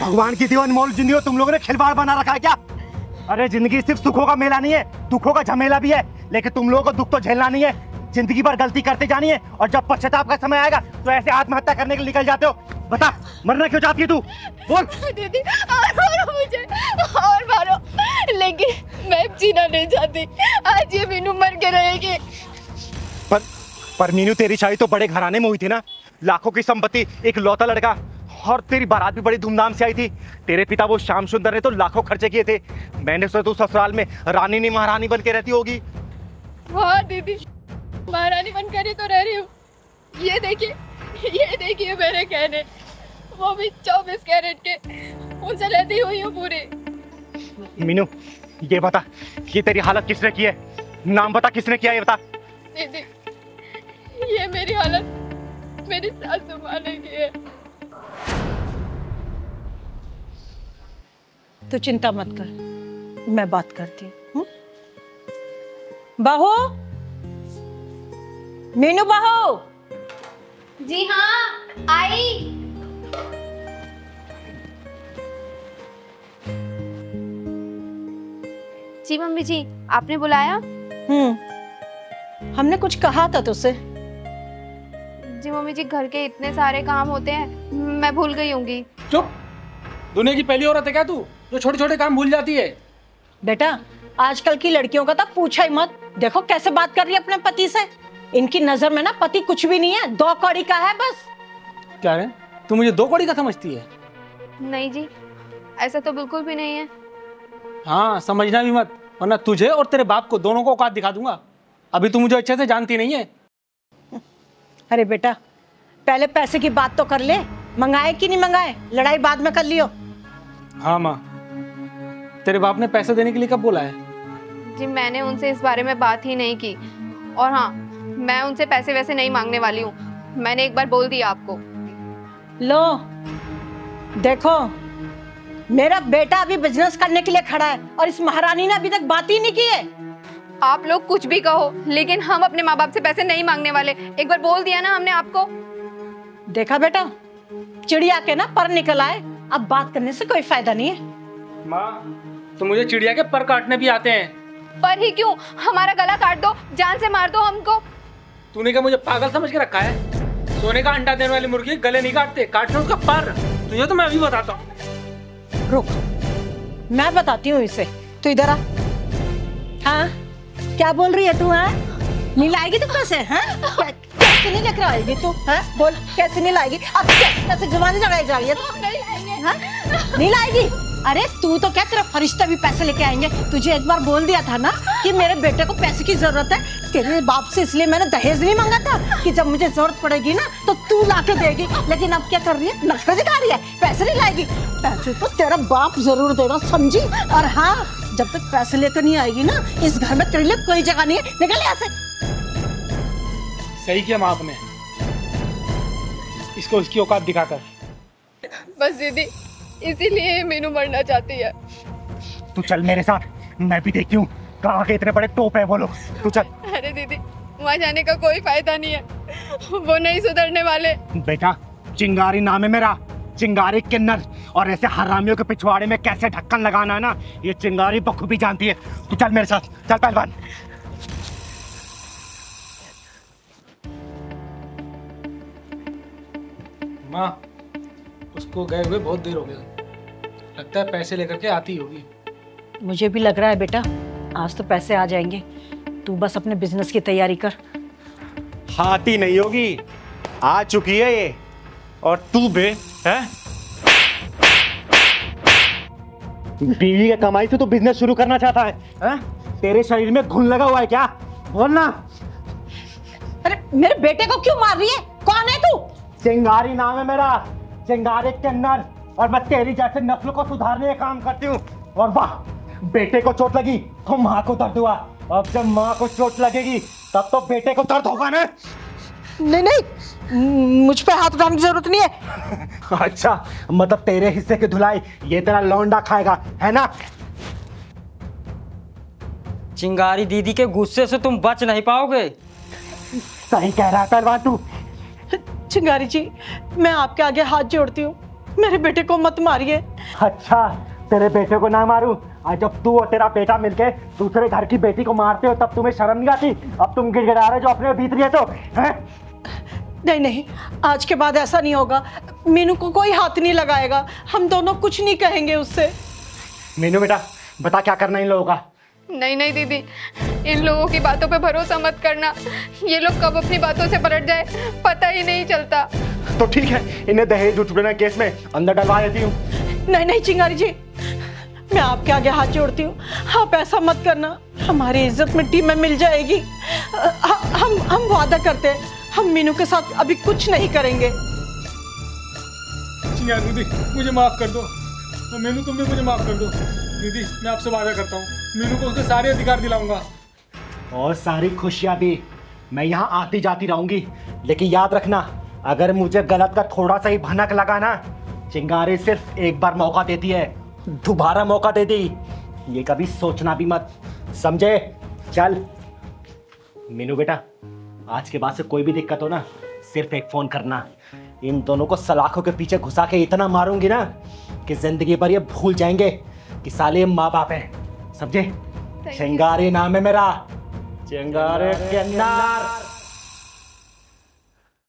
भगवान की दी अनमोल जिंदगी तुम लोगों ने खिलवाड़ बना रखा है क्या? अरे जिंदगी सिर्फ सुखों का मेला नहीं है, दुखों का झमेला भी है। लेकिन तुम लोगों को दुख तो झेलना नहीं है, जिंदगी भर गलती करते जानी है, और जब पश्चाताप का समय आएगा तो ऐसे आत्महत्या करने के लिए निकल जाते हो। बता, मरना क्यों चाहती है तू? बोल। दीदी और मारो मुझे, और मारो, लेकिन मैं जीना नहीं चाहती। आज ये मीनू मर के रहेगी। पर मीनू, तेरी शादी तो बड़े घराने में हुई थी ना, लाखों की संपत्ति, एक लौता लड़का, और तेरी बारात भी बड़ी धूमधाम से आई थी। तेरे पिता वो श्याम सुंदर ने तो लाखों खर्चे किए थे। मैंने सोचा तू ससुराल में रानी नहीं महारानी बन के रहती होगी। हाँ दीदी, महारानी बनकर ही तो रह रही हूँ। ये देखिए मेरे कहने, वो भी 24 कैरेट के, उनसे लेती हुई हूँ पूरी। मीनू, ये बता, ये तेरी हालत किसने की है? नाम बता, किसने किया ये बता। दीदी, ये मेरी हालत मेरी सासू माँ ने की है। तो चिंता मत कर, मैं बात करती हूँ। बहू, मीनू बहू। जी हाँ, आई। जी मम्मी जी, आपने बुलाया? हमने कुछ कहा था तुझसे। जी मम्मी जी, घर के इतने सारे काम होते हैं, मैं भूल गई होंगी। चुप, दुनिया की पहली औरत है क्या तू जो छोटे छोटे काम भूल जाती है? बेटा, आजकल की लड़कियों का तो पूछा ही मत। देखो कैसे बात कर रही है अपने पति से। इनकी नजर में ना पति कुछ भी नहीं है, 2 कौड़ी का है बस। क्या है, तू मुझे 2 कौड़ी का समझती है? नहीं जी, ऐसा तो बिल्कुल भी नहीं है। हाँ, समझना भी मत, वरना तुझे और तेरे बाप को दोनों को औकात दिखा दूंगा। अभी तू मुझे अच्छे से जानती नहीं है। अरे बेटा, पहले पैसे की बात तो कर ले। मंगाए कि नहीं मंगाए, लड़ाई बाद में कर लियो। हाँ माँ, तेरे बाप ने पैसे देने के लिए कब बोला है? जी मैंने उनसे इस बारे में बात ही नहीं की, और हाँ, मैं उनसे पैसे वैसे नहीं मांगने वाली हूँ। मैंने एक बार बोल दिया आपको। लो देखो, मेरा बेटा अभी बिजनेस करने के लिए खड़ा है, और इस महारानी ने अभी तक बात ही नहीं की है। आप लोग कुछ भी कहो, लेकिन हम अपने माँ बाप से पैसे नहीं मांगने वाले। एक बार बोल दिया ना हमने आपको। देखा बेटा, चिड़िया के ना पर निकल आए, अब बात करने से कोई फायदा नहीं है। माँ, तो मुझे चिड़िया के पर काटने भी आते हैं। पर ही क्यों, हमारा गला काट दो, जान से मार दो हमको। तूने क्या मुझे पागल समझ के रखा है? सोने का अंडा देने वाली मुर्गी गले नहीं काटते, काटते उसका पर। तुझे तो मैं अभी बताता हूँ। रुक, मैं बताती हूँ इसे। तू इधर आ। हाँ, क्या बोल रही है तू? हाँ, नहीं लाएगी तू पैसे? हाँ, कैसे नहीं लेकर आएगी तू? हाँ, बोल, कैसे नहीं लाएगी? अब कैसे जुबान लगाई जा रही है तू? नहीं लाएंगे। हाँ, नहीं लाएगी? अरे तू तो क्या, तेरा फरिश्ता भी पैसे लेके आएंगे। तुझे एक बार बोल दिया था ना कि मेरे बेटे को पैसे की जरूरत है तेरे बाप से, इसलिए मैंने दहेज नहीं मांगा था कि जब मुझे जरूरत पड़ेगी ना तो तू लाके देगी। लेकिन अब क्या कर रही है, नखरे दिखा रही है, पैसे नहीं लाएगी। पैसे तो तेरा बाप जरूर देगा, समझी? और हाँ, जब तक पैसे लेकर नहीं आएगी ना, इस घर में तेरे लिए कोई जगह नहीं है। निकल यहाँ से। सही किया माँ आपने, इसको इसकी औकात दिखाकर। बस दीदी, इसीलिए मीनू मरना चाहती है। तू चल मेरे साथ, मैं भी देखती हूँ कहाँ के इतने बड़े टोप है वो लोग। तू चल। अरे दीदी, वहाँ जाने का कोई फायदा नहीं है, वो नहीं सुधरने वाले। बेटा, चिंगारी नाम है मेरा, चिंगारी किन्नर, और ऐसे हरामियों के पिछवाड़े में कैसे ढक्कन लगाना है ना, ये चिंगारी बखूबी जानती है। तू चल मेरे साथ, चल पहलवान। माँ, उसको गए हुए बहुत देर हो गई, लगता है पैसे लेकर के आती होगी। मुझे भी लग रहा है बेटा, आज तो पैसे आ जाएंगे। तू बस अपने बिजनेस की तैयारी कर। आती नहीं होगी, आ चुकी है ये। और तू बे है, बीवी की कमाई से तो बिजनेस शुरू करना चाहता है? तेरे शरीर में घुन लगा हुआ है क्या? बोलना। अरे मेरे बेटे को क्यों मार रही है? कौन है तू? चिंगारी नाम है मेरा, चिंगारी किन्नर, और मैं तेरी जैसे नस्ल को सुधारने का काम करती हूँ। और वाह, बेटे को चोट लगी तो माँ को दर्द हुआ, अब जब माँ को चोट लगेगी तब तो बेटे को दर्द होगा ना? नहीं नहीं, मुझ पे हाथ उठाने की जरूरत नहीं है। अच्छा, मतलब तेरे हिस्से की धुलाई ये तेरा लौंडा खाएगा, है ना? चिंगारी दीदी के गुस्से से तुम बच नहीं पाओगे। सही कह रहा है पहलवान तू। चिंगारी जी, मैं आपके आगे हाथ जोड़ती हूँ, मेरे बेटे को मत मारिए। अच्छा, तेरे बेटे को ना मारूं? आज जब तू और तेरा बेटा मिलके दूसरे घर की बेटी को मारते हो तब तुम्हें शर्म नहीं आती? अब तुम गिड़गिड़ा रहे जो अपने बीत रही है तो, हैं? नहीं नहीं, आज के बाद ऐसा नहीं होगा। मीनू को कोई हाथ नहीं लगाएगा, हम दोनों कुछ नहीं कहेंगे उससे। मीनू बेटा, बता क्या करना इन लोगों का? नहीं नहीं दीदी, इन लोगों की बातों पे भरोसा मत करना। ये लोग कब अपनी बातों से पलट जाए पता ही नहीं चलता। तो ठीक है, इन्हें दहेज उठने केस में अंदर डलवा देती हूँ। नहीं नहीं चिंगारी जी, मैं आपके आगे हाथ जोड़ती हूँ, आप ऐसा मत करना। हमारी इज्जत मिट्टी में मिल जाएगी। हम वादा करते हैं, हम मीनू के साथ अभी कुछ नहीं करेंगे। चिंगारी दीदी मुझे माफ कर दो, और मीनू तुम भी मुझे माफ कर दो। दीदी मैं आपसे वादा करता हूँ, मीनू को उसके सारे अधिकार दिलाऊंगा। और सारी खुशियाँ भी। मैं यहाँ आती जाती रहूंगी, लेकिन याद रखना, अगर मुझे गलत का थोड़ा सा ही भनक लगा ना, चिंगारी सिर्फ एक बार मौका देती है, दोबारा मौका देती ये कभी सोचना भी मत, समझे? चल मीनू बेटा, आज के बाद से कोई भी दिक्कत हो ना, सिर्फ एक फोन करना। इन दोनों को सलाखों के पीछे घुसा के इतना मारूंगी ना कि जिंदगी भर ये भूल जाएंगे कि साले माँ बाप हैं, समझे? चिंगारी नाम है मेरा, चिंगारी के नार।